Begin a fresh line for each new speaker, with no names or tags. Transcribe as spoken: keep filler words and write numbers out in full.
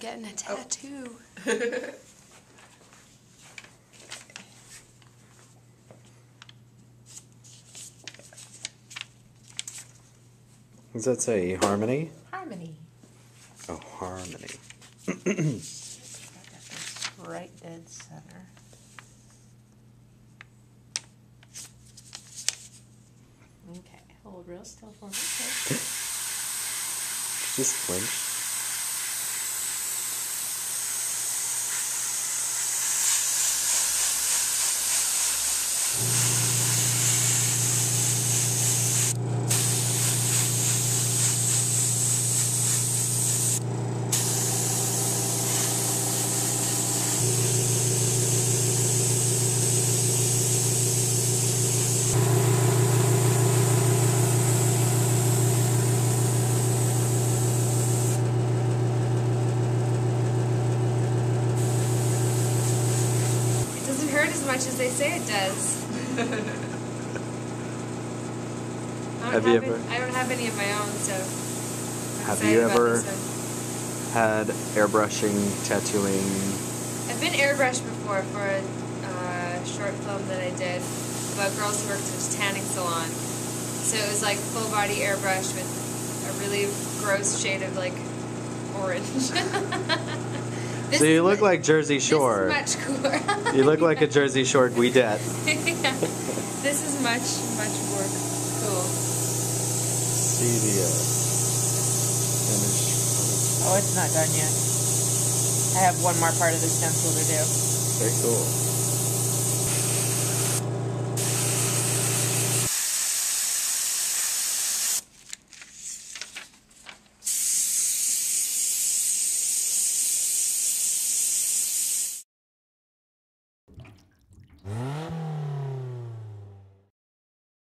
getting a tattoo.
Oh.
Does that say harmony?
Harmony.
Oh, harmony.
Right dead center. Okay, hold real still for me. Okay.
Just flinch.
Hurt as much as they say it does. I don't
Have you
have
ever?
It, I don't have any of my own, so. I'm
Have
excited
you
about
ever
this one.
had airbrushing, tattooing?
I've been airbrushed before for a uh, short film that I did about girls who worked at a tanning salon. So it was like full body airbrush with a really gross shade of like orange.
So you look like Jersey Shore.
This is much cooler.
You look like a Jersey Shore guidette.
Yeah. This is much, much more cool.
See the uh, finished.
Oh, it's not done yet. I have one more part of the stencil to do.
Very cool. Mm-hmm.